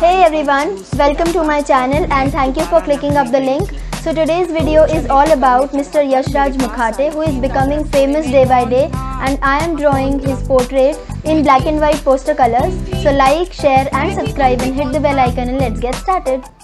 Hey everyone, welcome to my channel and thank you for clicking up the link. So today's video is all about Mr. Yashraj Mukhate, who is becoming famous day by day, and I am drawing his portrait in black and white poster colors. So like, share and subscribe and hit the bell icon and let's get started.